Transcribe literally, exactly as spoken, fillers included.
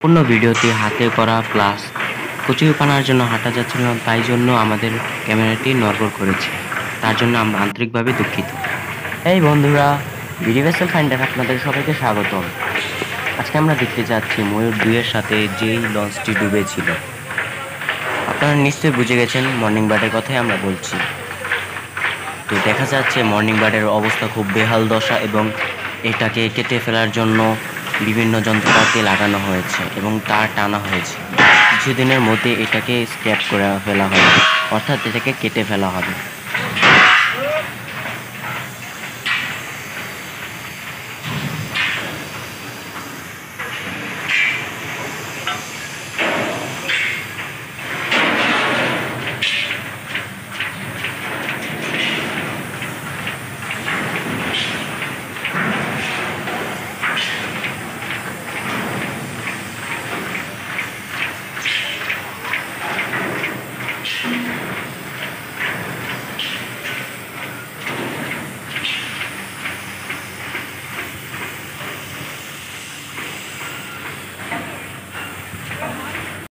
পূর্ণ ভিডিওটি হাতে করা প্লাস কচুরিপানার জন্য হাঁটা যাচ্ছিল না, তাই জন্য আমাদের ক্যামেরাটি নড়বড় করেছে। তার জন্য আমরা আন্তরিকভাবে দুঃখিত। এই বন্ধুরা, বিডি ভেসেল ফাইন্ডার আপনাদের সবাইকে স্বাগতম। আজকে আমরা দেখতে যাচ্ছি ময়ূর দুইয়ের সাথে যেই লঞ্চটি ডুবেছিল। আপনারা নিশ্চয়ই বুঝে গেছেন মর্নিং বার্ডের কথাই আমরা বলছি। তো দেখা যাচ্ছে মর্নিং বার্ডের অবস্থা খুব বেহাল দশা এবং এটাকে কেটে ফেলার জন্য বিভিন্ন যন্ত্রপাতি লাগানো হয়েছে এবং তার টানা হয়েছে। কিছুদিনের মধ্যে এটাকে স্ক্র্যাপ করে ফেলা হবে, অর্থাৎ এটাকে কেটে ফেলা হবে।